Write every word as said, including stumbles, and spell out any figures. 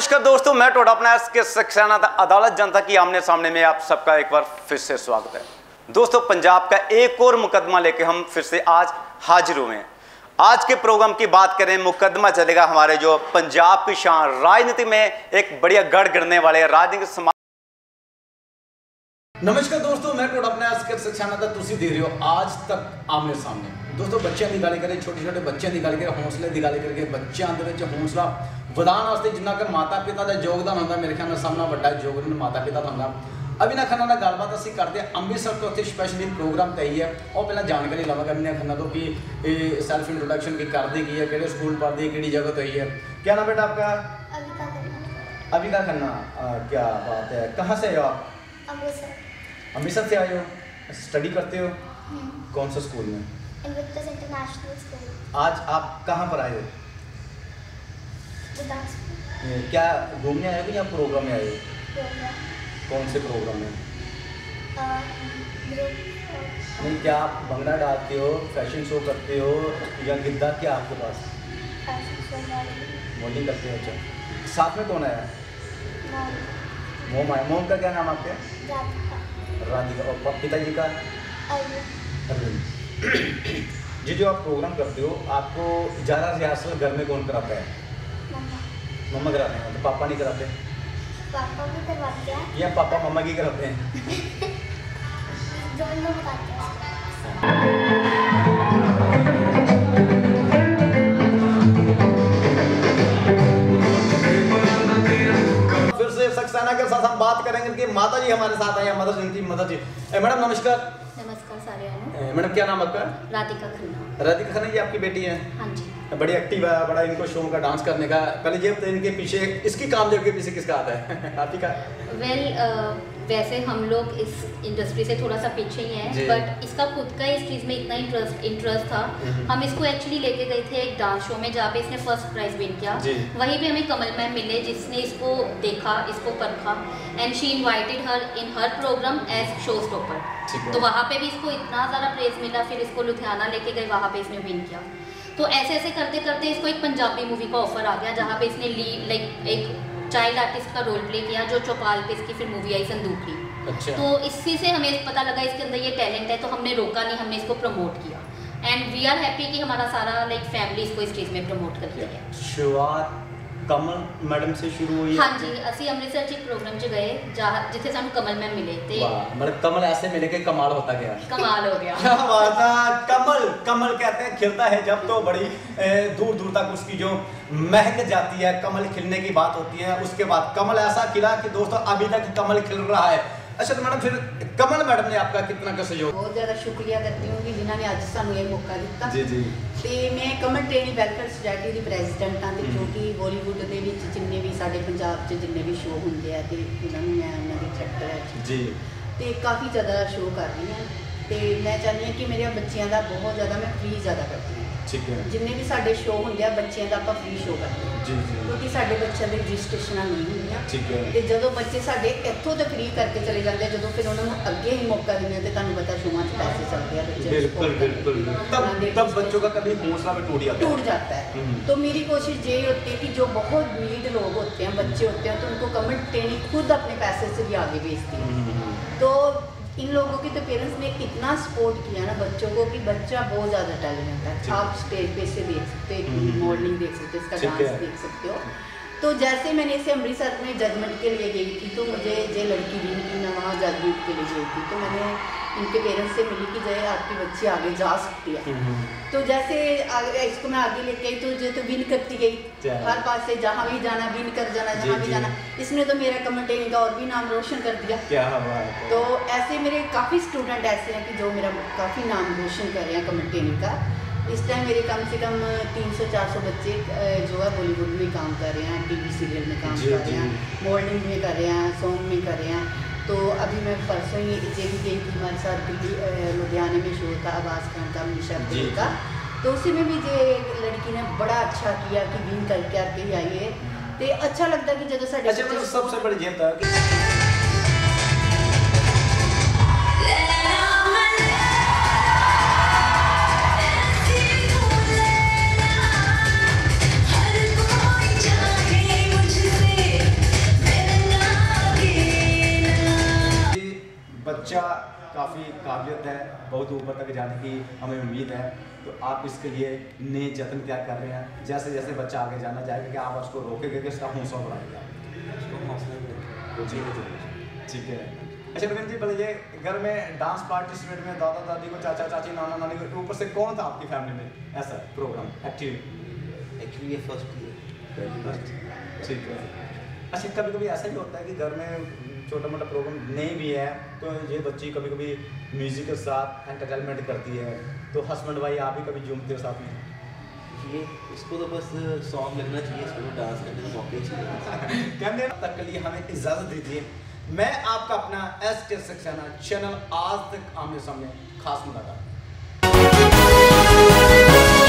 नमस्कार दोस्तों, मैं टोडा अपना एस सक्सेना अदालत जनता की आमने सामने में आप सबका एक बार फिर से स्वागत है। दोस्तों, पंजाब का एक और मुकदमा लेके हम फिर से आज हाजिर हुए हैं। आज के प्रोग्राम की बात करें, मुकदमा चलेगा हमारे जो पंजाब की शान, राजनीति में एक बढ़िया गढ़ गिरने वाले राजनीतिक समाज। नमस्कार दोस्तों, मैं टोडा अपना एस सक्सेना तुसी देख रहे हो आज तक आमने सामने। दोस्तों, बच्चों की गल करें, छोटे छोटे बच्चों की गल करें, हौसले की गल करके बच्चों के हौसला ਵਧਾਉਣ ਵਾਸਤੇ जिन्ना कर माता पिता का योगदान होता, मेरे ख्याल में सब नाल वड्डा योगदान माता पिता का होंदा। अविना खन्ना नाल गलबात असीं करते हैं। अमृतसर तो उत्थे स्पैशली प्रोग्राम तय है, और पहला जानकारी लवांगे अविना खन्ना तो कि ये सेल्फ इंट्रोडक्शन की करदी की है, किहड़े स्कूल पढ़दी है, किहड़ी जगह तो है। क्या नाम बेटा आपका? अविका खन्ना। अविका खन्ना, क्या बात है। कहाँ से आए हो आप? अमृतसर। अमृतसर से आए हो, स्टडी करते हो कौन सा स्कूल में? Invictus International School. आज आप कहाँ पर आए हो? क्या घूमने आए हो या प्रोग्राम में आए हो? कौन से प्रोग्राम में? नहीं, क्या आप भंगड़ा डालते हो, फैशन शो करते हो या गिद्दा? क्या आपके पास मॉडलिंग करते हो? अच्छा, साथ में कौन आया? मोम आया। मोम का क्या नाम आपके? राधिका। और पिताजी का? अरविंद। जी, जो आप प्रोग्राम करते हो, आपको ज़्यादा रिहर्सल घर में कौन कराता है? मम्मा कराते हैं। तो पापा नहीं कराते? पापा भी करवाते हैं। या पापा मम्मा की कराते हैं? दोनों कराते हैं। फिर से सक्सेना के साथ हम बात करेंगे कि माता जी हमारे साथ आए हैं। माता जी, माता जी मैडम नमस्कार। नमस्कार सारे। मैडम क्या नाम आपका? राधिका खन्ना। राधिका खन्ना, ये आपकी बेटी है? हाँ जी। बड़ी एक्टिव है, बड़ा इनको शौक का डांस करने का। पहले ये तो इनके पीछे, इसकी कामयाबी के पीछे किसका आता है? आप ही का? वेल well, uh, वैसे हम लोग इस इंडस्ट्री से थोड़ा सा पीछे ही हैं, बट इसका खुद का इस चीज़ में इतना इंटरेस्ट इंटरेस्ट था। हम इसको एक्चुअली लेके गए थे एक डांस शो में, जहाँ पे इसने फर्स्ट प्राइज विन किया। वहीं पे हमें कमल मैम मिले, जिसने इसको देखा, इसको परखा, and she invited her in her programme as show stopper. तो वहाँ पे भी इसको इतना ज़्यादा प्रेज मिला, फिर इसको लुधियाना लेके गए, वहाँ पे इसने विन किया। तो ऐसे ऐसे करते करते इसको एक पंजाबी मूवी का ऑफर आ गया, जहाँ पे इसने लीड लाइक एक चाइल्ड आर्टिस्ट का रोल प्ले किया, जो चौपाल पे इसकी फिर मूवी आई संदूकड़ी। अच्छा। तो इसी से हमें पता लगा इसके अंदर ये टैलेंट है, तो हमने रोका नहीं, हमने इसको प्रमोट किया। एंड वी आर हैप्पी कि हमारा सारा लाइक फैमिली इसको इस चीज़ में प्रमोट करती है। शुरुआत कमल मैडम से शुरू हुई? हाँ जी, असी अमृतसर एक प्रोग्राम च गए जहाँ जिथे सानू कमल मैम मिले थे। मतलब कमल ऐसे मिले के कमाल होता गया। कमाल हो गया। क्या बात है। कमल कमल कहते हैं खिलता है जब, तो बड़ी दूर दूर तक उसकी जो महक जाती है, कमल खिलने की बात होती है। उसके बाद कमल ऐसा खिला कि दोस्तों अभी तक कमल खिल रहा है। अच्छा, तो मैडम फिर कमल मैडम ने आपका कितना का सहयोग? बहुत ज़्यादा शुक्रिया करती हूँ कि जिन्होंने आज सानू ये मौका दिता। जी जी। तो मैं कमल ट्रेनिंग वेलफेयर सोसाइटी की प्रेजिडेंट हाँ, जो कि बॉलीवुड के जिन्ने भी साढ़े पंजाब च जिन्ने भी शो होंगे हैं, तो उन्होंने मैं उन्होंने डायरैक्टर है जी। तो काफ़ी ज़्यादा शो कर रही हैं, तो मैं चाहती हूँ कि मेरे बच्चों का बहुत ज़्यादा मैं फ्री ज़्यादा करती हूँ। ठीक है। जिन्ने भी साढ़े शो होंगे हैं, बच्चों का आप फ्री शो करते हैं जी जी, क्योंकि साढ़े बच्चों के रजिस्ट्रेशन नहीं होंगे। ठीक है। तो जो बच्चे साढ़े इतों तो फ्री करके चले जाते हैं, जो फिर उन्होंने अगे ही मौका देने, तो तुहानू पता शोवां च पैसे चलते हैं बच्चे। बिल्कुल बिल्कुल। तब तब बच्चों का कभी हौसला भी टूट जाता है टूट जाता है। तो मेरी कोशिश ये होती है कि जो बहुत नीड लोग होते हैं, बच्चे होते हैं, तो उनको कमल ट्रेनिंग खुद अपने पैसे से भी आगे भेजती है। तो इन लोगों की तो पेरेंट्स ने इतना सपोर्ट किया ना बच्चों को कि बच्चा बहुत ज़्यादा टैलेंट है। आप स्टेज पे से देख सकते हो, मॉडलिंग देख सकते हो, इसका डांस देख सकते हो। तो जैसे मैंने इसे अमृतसर में जजमेंट के लिए गई थी, तो मुझे ये लड़की विन की ना वहाँ जजमेंट के लिए गई थी, तो मैंने इनके पेरेंट्स से मिली कि जय आपकी बच्ची आगे जा सकती है। तो जैसे आगे इसको मैं आगे लेके आई, तो जो तो विन करती गई, हर पास से जहाँ भी जाना विन कर जाना, जहाँ भी जाना। इसने तो मेरा कमल ट्रेनिंग का और भी नाम रोशन कर दिया। क्या बात है। तो ऐसे मेरे काफ़ी स्टूडेंट ऐसे हैं कि जो मेरा काफ़ी नाम रोशन कर रहे हैं कमल ट्रेनिंग का। इस टाइम मेरे कम से कम तीन सौ चार सौ बच्चे जो है बॉलीवुड में काम कर रहे हैं, टीवी सीरियल में काम कर रहे हैं, मॉडलिंग में कर रहे हैं, सॉन्ग में कर रहे हैं। तो अभी मैं परसों ही जे भी गई थी, हमारे साथ दिल्ली लुधियाने में शो था आवाज़ खान का, मीशा का, तो उसी में भी जो लड़की ने बड़ा अच्छा किया कि विन करके आके आई है। तो अच्छा लगता है कि जो साढ़े सबसे बड़ी जीत है काफ़ी काबिलियत है, बहुत ऊपर तक जाने की हमें उम्मीद है। तो आप इसके लिए नए जतन क्या कर रहे हैं? जैसे जैसे बच्चा आगे जाना जाएगा कि आप उसको रोकेंगे कि उसका हौसला बढ़ाएगा? ठीक है। अच्छा रविंद्र जी, बताइए घर में डांस पार्टिसिपेट में दादा दादी को, चाचा चाची, नाना नानी को, ऊपर से कौन था आपकी फैमिली में ऐसा प्रोग्राम एक्टिव? एक्चुअली ये फर्स्ट ईयर। ठीक है। अच्छा कभी कभी ऐसा भी होता है कि घर में छोटा मोटा प्रोग्राम नहीं भी है तो ये बच्ची कभी कभी म्यूजिक के साथ एंटरटेनमेंट करती है, तो हस्बैंड भाई आप भी कभी झूमते हो साथ में? ये इसको तो बस सॉन्ग लगना चाहिए, इसको डांस करने का मौका ही चाहिए। कहने तक के लिए हमें इजाज़त दीजिए। मैं आपका अपना एस के सक्सेना चैनल आज तक आमने सामने खास मुलाकात।